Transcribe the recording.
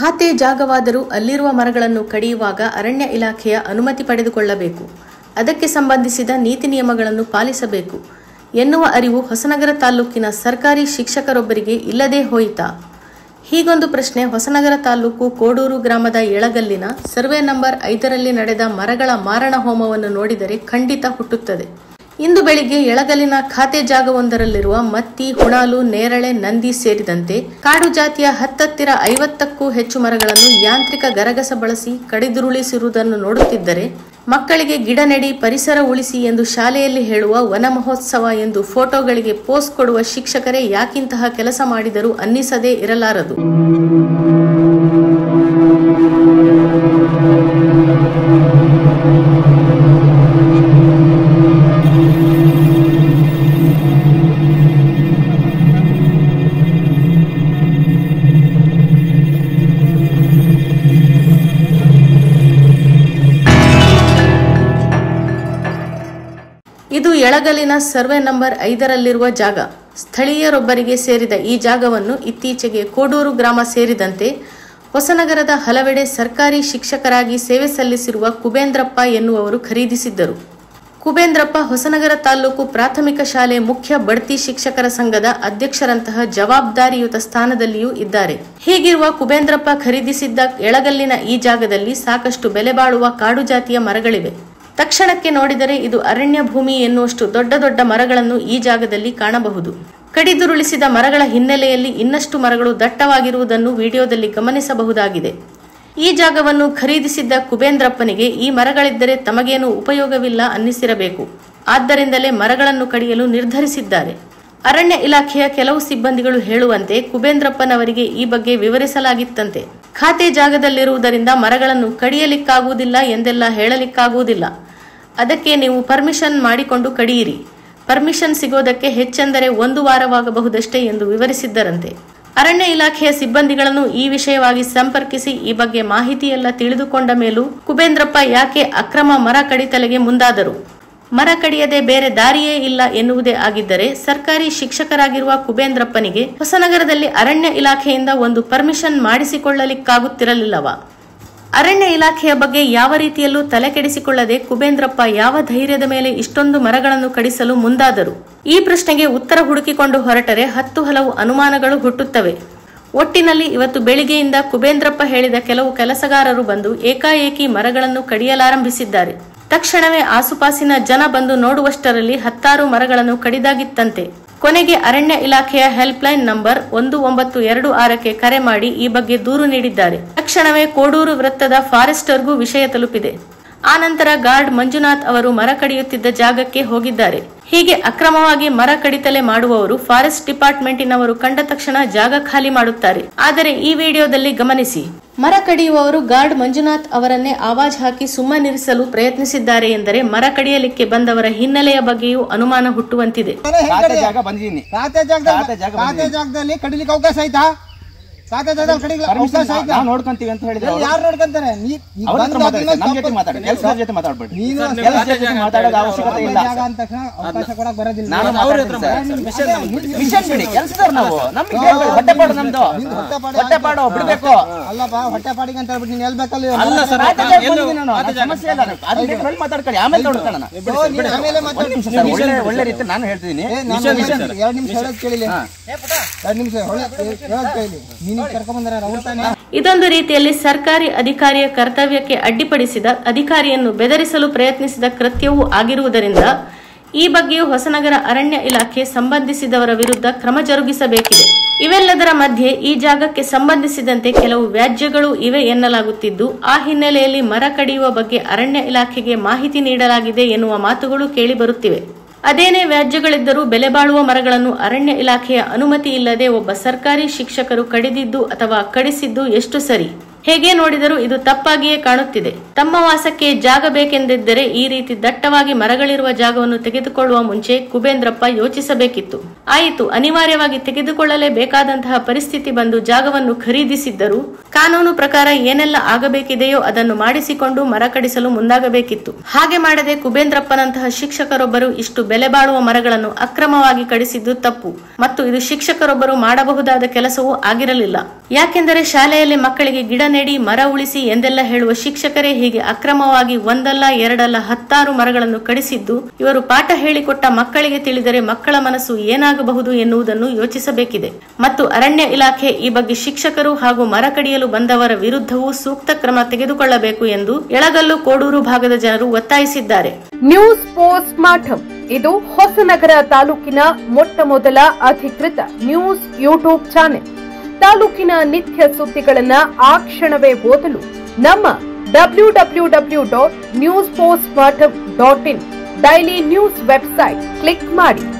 ಖಾತೆ ಜಾಗವಾದರೂ ಅಲ್ಲಿರುವ ಮರಗಳನ್ನು ಕಡಿಯುವಾಗ ಅರಣ್ಯ ಇಲಾಖೆಯ ಅನುಮತಿ ಪಡೆದುಕೊಳ್ಳಬೇಕು, ಅದಕ್ಕೆ ಸಂಬಂಧಿಸಿದ ನೀತಿ ನಿಯಮಗಳನ್ನು ಪಾಲಿಸಬೇಕು ಎನ್ನುವ ಅರಿವು ಹೊಸನಗರ ತಾಲೂಕಿನ ಸರ್ಕಾರಿ ಶಿಕ್ಷಕರೊಬ್ಬರಿಗೆ ಇಲ್ಲದೇ ಹೋಯಿತಾ? ಹೀಗೊಂದು ಪ್ರಶ್ನೆ ಹೊಸನಗರ ತಾಲೂಕು ಕೋಡೂರು ಗ್ರಾಮದ ಎಳಗಲ್ಲಿನ ಸರ್ವೆ ನಂಬರ್ 5ರಲ್ಲಿ ನಡೆದ ಮರಗಳ ಮಾರಣ ಹೋಮವನ್ನು ನೋಡಿದರೆ ಖಂಡಿತ ಹುಟ್ಟುತ್ತದೆ. ಇಂದು ಬೆಳಿಗ್ಗೆ ಎಳಗಲ್ಲಿನ ಖಾತೆ ಜಾಗವೊಂದರಲ್ಲಿರುವ ಮತ್ತಿ, ಹುಣಾಲು, ನೇರಳೆ, ನಂದಿ ಸೇರಿದಂತೆ ಕಾಡು ಜಾತಿಯ ಹತ್ತಿರ 50ಕ್ಕೂ ಹೆಚ್ಚು ಮರಗಳನ್ನು ಯಾಂತ್ರಿಕ ಗರಗಸ ಬಳಸಿ ಕಡಿದುರುಳಿಸಿರುವುದನ್ನು ನೋಡುತ್ತಿದ್ದರೆ ಮಕ್ಕಳಿಗೆ ಗಿಡ ನೆಡಿ ಪರಿಸರ ಉಳಿಸಿ ಎಂದು ಶಾಲೆಯಲ್ಲಿ ಹೇಳುವ ವನ ಮಹೋತ್ಸವ ಎಂದು ಫೋಟೋಗಳಿಗೆ ಪೋಸ್ ಕೊಡುವ ಶಿಕ್ಷಕರೇ ಯಾಕಿಂತಹ ಕೆಲಸ ಮಾಡಿದರೂ ಅನ್ನಿಸದೇ ಇರಲಾರದು. ಇದು ಎಳಗಲಿನ ಸರ್ವೆ ನಂಬರ್ 5ರಲ್ಲಿರುವ ಜಾಗ. ಸ್ಥಳೀಯರೊಬ್ಬರಿಗೆ ಸೇರಿದ ಈ ಜಾಗವನ್ನು ಇತ್ತೀಚೆಗೆ ಕೋಡೂರು ಗ್ರಾಮ ಸೇರಿದಂತೆ ಹೊಸನಗರದ ಹಲವೆಡೆ ಸರ್ಕಾರಿ ಶಿಕ್ಷಕರಾಗಿ ಸೇವೆ ಸಲ್ಲಿಸಿರುವ ಕುಬೇಂದ್ರಪ್ಪ ಎನ್ನುವವರು ಖರೀದಿಸಿದ್ದರು. ಕುಬೇಂದ್ರಪ್ಪ ಹೊಸನಗರ ತಾಲೂಕು ಪ್ರಾಥಮಿಕ ಶಾಲೆ ಮುಖ್ಯ ಬಡ್ತಿ ಶಿಕ್ಷಕರ ಸಂಘದ ಅಧ್ಯಕ್ಷರಂತಹ ಜವಾಬ್ದಾರಿಯುತ ಸ್ಥಾನದಲ್ಲಿಯೂ ಇದ್ದಾರೆ. ಹೀಗಿರುವ ಕುಬೇಂದ್ರಪ್ಪ ಖರೀದಿಸಿದ್ದ ಎಳಗಲ್ಲಿನ ಈ ಜಾಗದಲ್ಲಿ ಸಾಕಷ್ಟು ಬೆಲೆ ಬಾಳುವ ಕಾಡು ಜಾತಿಯ ಮರಗಳಿವೆ. ತಕ್ಷಣಕ್ಕೆ ನೋಡಿದರೆ ಇದು ಅರಣ್ಯ ಭೂಮಿ ಎನ್ನುವಷ್ಟು ದೊಡ್ಡ ದೊಡ್ಡ ಮರಗಳನ್ನು ಈ ಜಾಗದಲ್ಲಿ ಕಾಣಬಹುದು. ಕಡಿದುರುಳಿಸಿದ ಮರಗಳ ಹಿನ್ನೆಲೆಯಲ್ಲಿ ಇನ್ನಷ್ಟು ಮರಗಳು ದಟ್ಟವಾಗಿರುವುದನ್ನು ವಿಡಿಯೋದಲ್ಲಿ ಗಮನಿಸಬಹುದಾಗಿದೆ. ಈ ಜಾಗವನ್ನು ಖರೀದಿಸಿದ್ದ ಕುಬೇಂದ್ರಪ್ಪನಿಗೆ ಈ ಮರಗಳಿದ್ದರೆ ತಮಗೇನು ಉಪಯೋಗವಿಲ್ಲ ಅನ್ನಿಸಿರಬೇಕು. ಆದ್ದರಿಂದಲೇ ಮರಗಳನ್ನು ಕಡಿಯಲು ನಿರ್ಧರಿಸಿದ್ದಾರೆ. ಅರಣ್ಯ ಇಲಾಖೆಯ ಕೆಲವು ಸಿಬ್ಬಂದಿಗಳು ಹೇಳುವಂತೆ ಕುಬೇಂದ್ರಪ್ಪನವರಿಗೆ ಈ ಬಗ್ಗೆ ವಿವರಿಸಲಾಗಿತ್ತಂತೆ. ಖಾತೆ ಜಾಗದಲ್ಲಿರುವುದರಿಂದ ಮರಗಳನ್ನು ಕಡಿಯಲಿಕ್ಕಾಗುವುದಿಲ್ಲ ಎಂದೆಲ್ಲ ಹೇಳಲಿಕ್ಕಾಗುವುದಿಲ್ಲ. ಅದಕ್ಕೆ ನೀವು ಪರ್ಮಿಷನ್ ಮಾಡಿಕೊಂಡು ಕಡಿಯಿರಿ. ಪರ್ಮಿಷನ್ ಸಿಗೋದಕ್ಕೆ ಹೆಚ್ಚೆಂದರೆ 1 ವಾರವಾಗಬಹುದಷ್ಟೇ ಎಂದು ವಿವರಿಸಿದ್ದರಂತೆ. ಅರಣ್ಯ ಇಲಾಖೆಯ ಸಿಬ್ಬಂದಿಗಳನ್ನು ಈ ವಿಷಯವಾಗಿ ಸಂಪರ್ಕಿಸಿ ಈ ಬಗ್ಗೆ ಮಾಹಿತಿಯೆಲ್ಲ ತಿಳಿದುಕೊಂಡ ಮೇಲೂ ಕುಬೇಂದ್ರಪ್ಪ ಯಾಕೆ ಅಕ್ರಮ ಮರ ಕಡಿತಲೆಗೆ ಮುಂದಾದರು? ಮರ ಕಡಿಯದೆ ಬೇರೆ ದಾರಿಯೇ ಇಲ್ಲ ಎನ್ನುವುದೇ ಆಗಿದ್ದರೆ ಸರ್ಕಾರಿ ಶಿಕ್ಷಕರಾಗಿರುವ ಕುಬೇಂದ್ರಪ್ಪನಿಗೆ ಹೊಸನಗರದಲ್ಲಿ ಅರಣ್ಯ ಇಲಾಖೆಯಿಂದ ಒಂದು ಪರ್ಮಿಷನ್ ಮಾಡಿಸಿಕೊಳ್ಳಲಿಕ್ಕಾಗುತ್ತಿರಲಿಲ್ಲವಾ? ಅರಣ್ಯ ಇಲಾಖೆಯ ಬಗ್ಗೆ ಯಾವ ರೀತಿಯಲ್ಲೂ ತಲೆ ಕೆಡಿಸಿಕೊಳ್ಳದೆ ಕುಬೇಂದ್ರಪ್ಪ ಯಾವ ಧೈರ್ಯದ ಮೇಲೆ ಇಷ್ಟೊಂದು ಮರಗಳನ್ನು ಕಡಿಸಲು ಮುಂದಾದರು? ಈ ಪ್ರಶ್ನೆಗೆ ಉತ್ತರ ಹುಡುಕಿಕೊಂಡು ಹೊರಟರೆ 10 ಹಲವು ಅನುಮಾನಗಳು ಹುಟ್ಟುತ್ತವೆ. ಒಟ್ಟಿನಲ್ಲಿ ಇವತ್ತು ಬೆಳಿಗ್ಗೆಯಿಂದ ಕುಬೇಂದ್ರಪ್ಪ ಹೇಳಿದ ಕೆಲವು ಕೆಲಸಗಾರರು ಬಂದು ಏಕಾಏಕಿ ಮರಗಳನ್ನು ಕಡಿಯಲಾರಂಭಿಸಿದ್ದಾರೆ. ತಕ್ಷಣವೇ ಆಸುಪಾಸಿನ ಜನ ಬಂದು ನೋಡುವಷ್ಟರಲ್ಲಿ 10 ಮರಗಳನ್ನು ಕಡಿದಾಗಿತ್ತಂತೆ. ಕೊನೆಗೆ ಅರಣ್ಯ ಇಲಾಖೆಯ ಹೆಲ್ಪ್ಲೈನ್ ನಂಬರ್ 1926ಕ್ಕೆ ಕರೆ ಮಾಡಿ ಈ ಬಗ್ಗೆ ದೂರು ನೀಡಿದ್ದಾರೆ. ತಕ್ಷಣವೇ ಕೋಡೂರು ವೃತ್ತದ ಫಾರೆಸ್ಟರ್ಗೂ ವಿಷಯ ತಲುಪಿದೆ. ಆನಂತರ ಗಾರ್ಡ್ ಮಂಜುನಾಥ್ ಅವರು ಮರ ಕಡಿಯುತ್ತಿದ್ದ ಜಾಗಕ್ಕೆ ಹೋಗಿದ್ದಾರೆ. ಹೀಗೆ ಅಕ್ರಮವಾಗಿ ಮರ ಕಡಿತಲೆ ಮಾಡುವವರು ಫಾರೆಸ್ಟ್ ಡಿಪಾರ್ಟ್ಮೆಂಟಿನವರು ಕಂಡ ತಕ್ಷಣ ಜಾಗ ಖಾಲಿ ಮಾಡುತ್ತಾರೆ. ಆದರೆ ಈ ವಿಡಿಯೋದಲ್ಲಿ ಗಮನಿಸಿ, ಮರ ಕಡಿಯುವವರು ಗಾರ್ಡ್ ಮಂಜುನಾಥ್ ಅವರನ್ನೇ ಆವಾಜ್ ಹಾಕಿ ಸುಮ್ಮನಿರಿಸಲು ಪ್ರಯತ್ನಿಸಿದ್ದಾರೆ ಎಂದರೆ ಮರ ಕಡಿಯಲಿಕ್ಕೆ ಬಂದವರ ಹಿನ್ನೆಲೆಯ ಬಗ್ಗೆಯೂ ಅನುಮಾನ ಹುಟ್ಟುವಂತಿದೆ. ಕಡಿಲಿಕ್ಕೆ ಅವಕಾಶ ಆಯ್ತಾ? ನೋಡ್ಕೊಂತೀವಿ ಅಂತ ಹೇಳಿದ್ರೆ ಯಾರು ನೋಡ್ಕೊಂತಾರೆ? ಅವಕಾಶ ಕೊಡಕ್ ಬರೋದಿಲ್ಲ. ಅಲ್ಲಪ್ಪ, ಹೊಟ್ಟೆಪಾಡಿಗೆ ಅಂತ ಹೇಳ್ಬಿಟ್ಟು ನೀನ್ ಹೇಳ್ಬೇಕಲ್ಲ. ಒಳ್ಳೆ ರೀತಿ ನಾನು ಹೇಳ್ತಿದ್ದೀನಿ. 2 ನಿಮಿಷ ಹೇಳೋದ್ ಕೇಳಿಲ್ಲ. 2 ನಿಮಿಷ ಹೇಳೋದ್ ಕೇಳಿ. ಇದೊಂದು ರೀತಿಯಲ್ಲಿ ಸರ್ಕಾರಿ ಅಧಿಕಾರಿಯ ಕರ್ತವ್ಯಕ್ಕೆ ಅಡ್ಡಿಪಡಿಸಿದ, ಅಧಿಕಾರಿಯನ್ನು ಬೆದರಿಸಲು ಪ್ರಯತ್ನಿಸಿದ ಕೃತ್ಯವೂ ಆಗಿರುವುದರಿಂದ ಈ ಬಗ್ಗೆಯೂ ಹೊಸನಗರ ಅರಣ್ಯ ಇಲಾಖೆ ಸಂಬಂಧಿಸಿದವರ ವಿರುದ್ಧ ಕ್ರಮ ಜರುಗಿಸಬೇಕಿದೆ. ಇವೆಲ್ಲದರ ಮಧ್ಯೆ ಈ ಜಾಗಕ್ಕೆ ಸಂಬಂಧಿಸಿದಂತೆ ಕೆಲವು ವ್ಯಾಜ್ಯಗಳು ಇವೆ ಎನ್ನಲಾಗುತ್ತಿದ್ದು, ಆ ಹಿನ್ನೆಲೆಯಲ್ಲಿ ಮರ ಕಡಿಯುವ ಬಗ್ಗೆ ಅರಣ್ಯ ಇಲಾಖೆಗೆ ಮಾಹಿತಿ ನೀಡಲಾಗಿದೆ ಎನ್ನುವ ಮಾತುಗಳು ಕೇಳಿಬರುತ್ತಿವೆ. ಅದೇನೇ ವ್ಯಾಜ್ಯಗಳಿದ್ದರೂ ಬೆಲೆ ಬಾಳುವ ಮರಗಳನ್ನು ಅರಣ್ಯ ಇಲಾಖೆಯ ಅನುಮತಿ ಇಲ್ಲದೆ ಒಬ್ಬ ಸರ್ಕಾರಿ ಶಿಕ್ಷಕರು ಕಡಿದಿದ್ದು ಅಥವಾ ಕಡಿಸಿದ್ದು ಎಷ್ಟು ಸರಿ? ಹೇಗೆ ನೋಡಿದರೂ ಇದು ತಪ್ಪಾಗಿಯೇ ಕಾಣುತ್ತಿದೆ. ತಮ್ಮ ವಾಸಕ್ಕೆ ಜಾಗ ಬೇಕೆಂದಿದ್ದರೆ ಈ ರೀತಿ ದಟ್ಟವಾಗಿ ಮರಗಳಿರುವ ಜಾಗವನ್ನು ತೆಗೆದುಕೊಳ್ಳುವ ಮುಂಚೆ ಕುಬೇಂದ್ರಪ್ಪ ಯೋಚಿಸಬೇಕಿತ್ತು. ಆಯಿತು, ಅನಿವಾರ್ಯವಾಗಿ ತೆಗೆದುಕೊಳ್ಳಲೇಬೇಕಾದಂತಹ ಪರಿಸ್ಥಿತಿ ಬಂದು ಜಾಗವನ್ನು ಖರೀದಿಸಿದ್ದರು. ಕಾನೂನು ಪ್ರಕಾರ ಏನೆಲ್ಲ ಆಗಬೇಕಿದೆಯೋ ಅದನ್ನು ಮಾಡಿಸಿಕೊಂಡು ಮರ ಕಡಿಸಲು ಮುಂದಾಗಬೇಕಿತ್ತು. ಹಾಗೆ ಮಾಡದೆ ಕುಬೇಂದ್ರಪ್ಪನಂತಹ ಶಿಕ್ಷಕರೊಬ್ಬರು ಇಷ್ಟು ಬೆಲೆ ಬಾಳುವ ಮರಗಳನ್ನು ಅಕ್ರಮವಾಗಿ ಕಡಿಸಿದ್ದು ತಪ್ಪು ಮತ್ತು ಇದು ಶಿಕ್ಷಕರೊಬ್ಬರು ಮಾಡಬಹುದಾದ ಕೆಲಸವೂ ಆಗಿರಲಿಲ್ಲ. ಯಾಕೆಂದರೆ ಶಾಲೆಯಲ್ಲಿ ಮಕ್ಕಳಿಗೆ ಗಿಡ ನೆಡಿ ಮರ ಉಳಿಸಿ ಎಂದೆಲ್ಲ ಹೇಳುವ ಶಿಕ್ಷಕರೇ ಹೀಗೆ ಅಕ್ರಮವಾಗಿ ಒಂದಲ್ಲ ಎರಡಲ್ಲ 10 ಮರಗಳನ್ನು ಕಡಿಸಿದ್ದು ಇವರು ಪಾಠ ಹೇಳಿಕೊಟ್ಟ ಮಕ್ಕಳಿಗೆ ತಿಳಿದರೆ ಮಕ್ಕಳ ಮನಸ್ಸು ಏನಾಗಬಹುದು ಎನ್ನುವುದನ್ನು ಯೋಚಿಸಬೇಕಿದೆ. ಮತ್ತು ಅರಣ್ಯ ಇಲಾಖೆ ಈ ಬಗ್ಗೆ ಶಿಕ್ಷಕರು ಹಾಗೂ ಮರ ಕಡಿಯಲು ಬಂದವರ ವಿರುದ್ಧವೂ ಸೂಕ್ತ ಕ್ರಮ ತೆಗೆದುಕೊಳ್ಳಬೇಕು ಎಂದು ಯಳಗಲ್ಲು ಕೋಡೂರು ಭಾಗದ ಜನರು ಒತ್ತಾಯಿಸಿದ್ದಾರೆ. ನ್ಯೂಸ್ ಪೋಸ್ಟ್ ಮಾಠಂ ಇದು ಹೊಸನಗರ ತಾಲೂಕಿನ ಮೊಟ್ಟಮೊದಲ ಅಧಿಕೃತ ನ್ಯೂಸ್ ಯೂಟ್ಯೂಬ್ ಚಾನೆಲ್. ತಾಲೂಕಿನ ನಿತ್ಯ ಸುದ್ದಿಗಳನ್ನ ಆ ಕ್ಷಣವೇ ಓದಲು ನಮ್ಮ www.newspostmartam.in daily news website click ಮಾಡಿ.